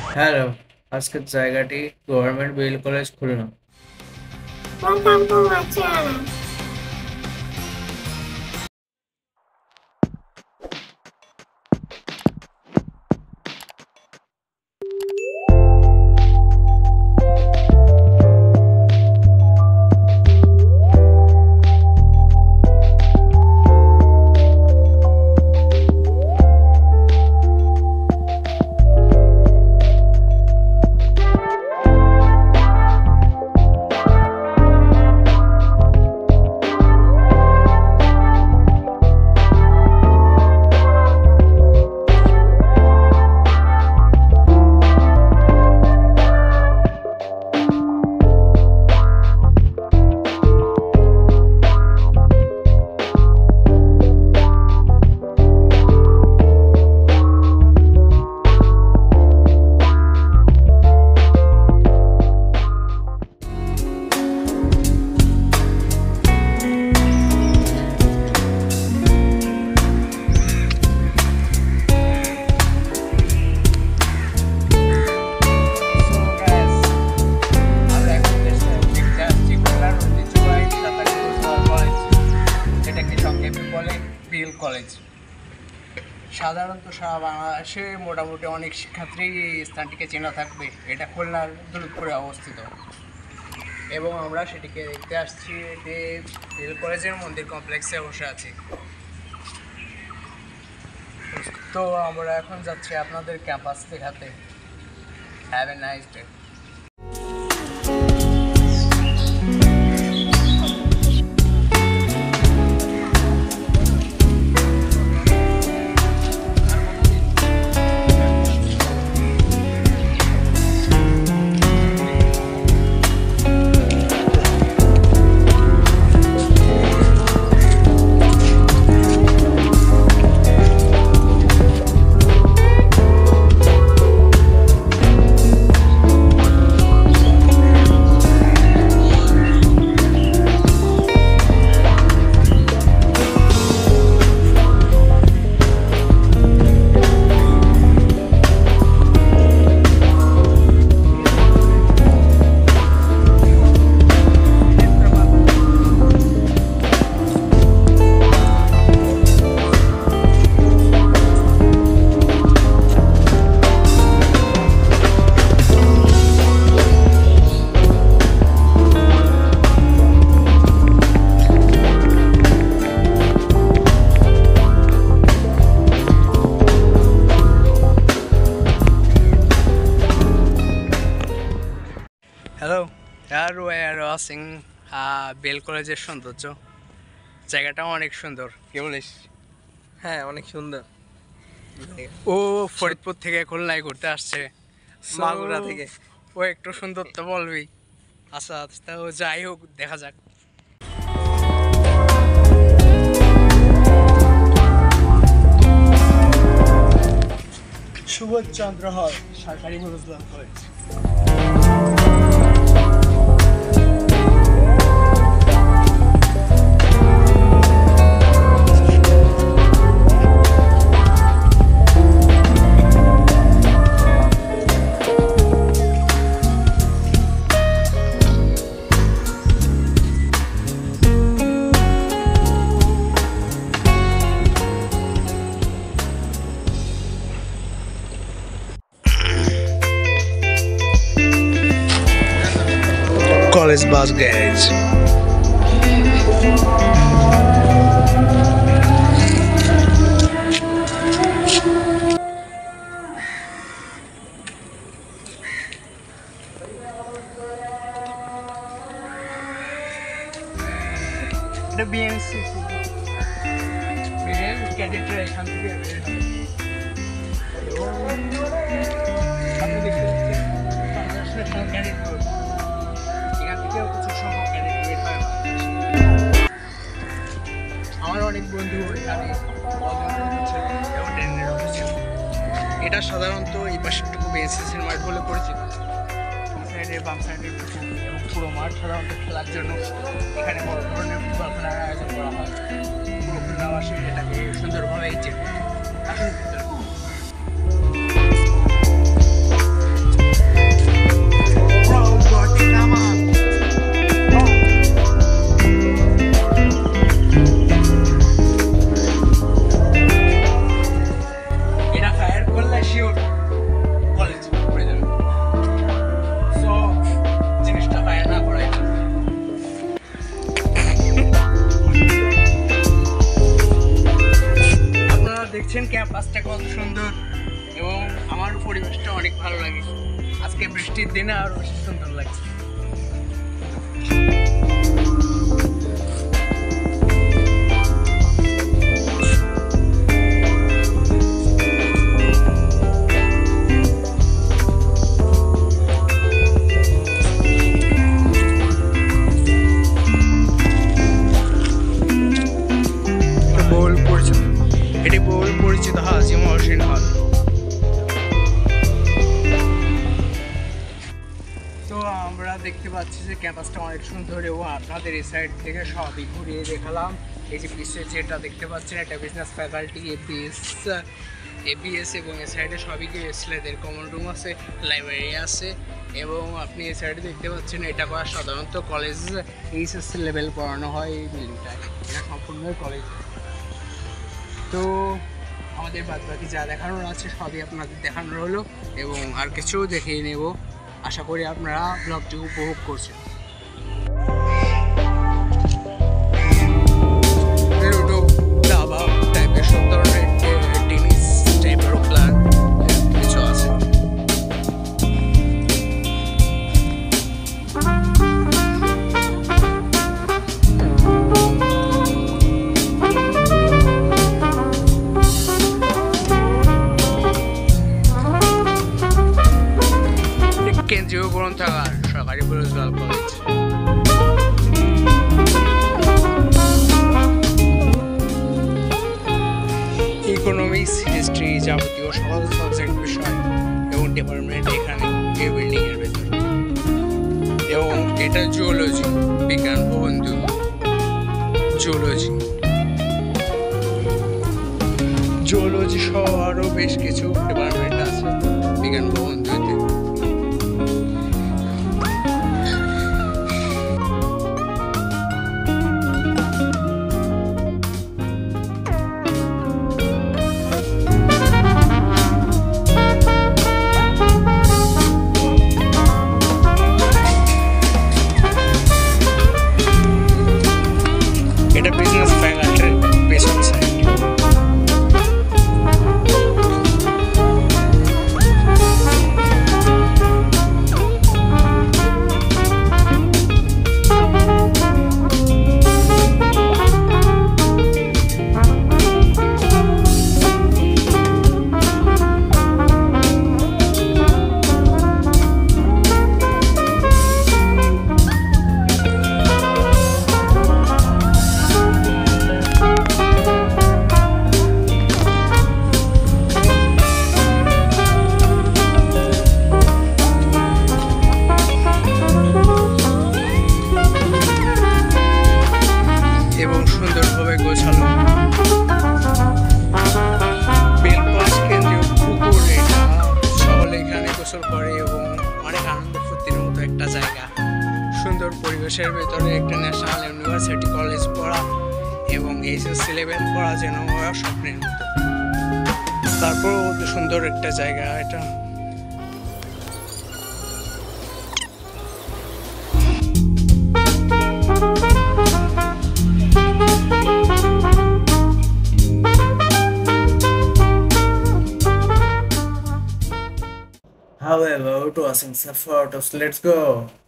Hello, আজকের জায়গাটি government B L college Khulna. Welcome to my channel. College সাধারণত সারা বাংলাদেশে মোটামুটি অনেক শিক্ষার্থী স্থানটিকে চেনা থাকবে। এটা খুলনার দৌলতপুরে অবস্থিত এবং আমরা সেটিকে দেখতে আসছি। এটি বিএল কলেজের মন্দির কমপ্লেক্সে বসে আছি। তো আমরা এখন যাচ্ছি আপনাদের ক্যাম্পাস দেখাতে। Have a nice day. Hello, সিং বেল কলেজের সৌন্দর্য, জায়গাটাও অনেক সুন্দর। কি বলিস? হ্যাঁ, অনেক সুন্দর। ও ফরিদপুর থেকে খুলনায় ঘুরতে আসছে, মাগুরা থেকে। ও একটু সুন্দর তো বলবি। আচ্ছা, তাও যাই হোক, দেখা যাক। সুবোধচন্দ্র হল সরকারি মনোবিজ্ঞান college. College bus garage. The BNC ক্যাডেটরা এখান থেকে বের হয়। আপনি দেখতে পাচ্ছেন ক্যাডেট রোড। এখান থেকেও কিছু সংখ্যক ক্যাডেট বের হয়। আমার অনেক বন্ধু এখানে এটা সাধারণত এই পাশেরটুকু বিএনসিসির মাঠ বলে পরিচিত। সাইডে বাম সাইডে এবং পুরো মাঠ সাধারণত খেলার জন্য এখানে বড় ধরনের ফুটবল খেলার আয়োজন করা হয়। পুরো খুলনাবাসী এটাকে সুন্দরভাবে আসুন। দেখছেন ক্যাম্পাসটা কত সুন্দর এবং আমার পরিবেশটা অনেক ভালো লাগে। আজকে বৃষ্টির দিনে আরো বেশি সুন্দর লাগছে। এটি বহুল পরিচিত হাজি মহসিন হল। তো আমরা দেখতে পাচ্ছি যে ক্যাম্পাসটা অনেক সুন্দর এবং আপনাদের এই সাইড থেকে সবই ঘুরিয়ে দেখালাম। এই যে পিছিয়ে যেটা দেখতে পাচ্ছেন এটা বিজনেস ফ্যাকাল্টি এবিএস এবং এই সাইডে সবই ছেলেদের কমন রুম আছে, লাইব্রেরি আছে এবং আপনি এই সাইডে দেখতে পাচ্ছেন এটা করা সাধারণত কলেজ H.S.C লেভেল পড়ানো হয় এই বিল্ডিংটায়। এটা সম্পূর্ণই কলেজ। তো আমাদের বাদবাকি যা দেখানোর আছে সবই আপনাদের দেখানোর হলো এবং আর কিছু দেখিয়ে নেব। আশা করি আপনারা ব্লগটি উপভোগ করছেন। দাবা টাইপের সব ধরনের টেনিস টাইপের প্ল্যান কিছু আছে। কেন্দ্রীয় গ্রন্থাগার সরকারি বেরোজগার কলেজ। ইকোনমিক্স, হিস্ট্রি, যাবতীয় সকল সাবজেক্ট বিষয় এবং ডিপার্টমেন্ট এখানে এই বিল্ডিং এর ভেতরে। এবং এটা জুওলজি, বিজ্ঞান ভবন জুওলজি সহ আরও বেশ কিছু ডিপার্টমেন্ট আছে বিজ্ঞান ভবন 2-তে। এটা বিজনেস ফ্যাকাল্টির পেছন সাইড। এবং সুন্দরভাবে গোছালো বেলপাস কেন্দ্রীয় পুকুর। এটা সকলে এখানে গোসল করে এবং অনেক আনন্দ ফুর্তির মতো একটা জায়গা। সুন্দর পরিবেশের ভেতরে একটা ন্যাশনাল ইউনিভার্সিটি কলেজ পড়া এবং H.S.C লেভেল পড়া যেন স্বপ্নের মতো। তারপরও সুন্দর একটা জায়গা এটা। However, to us in some photos, let's go.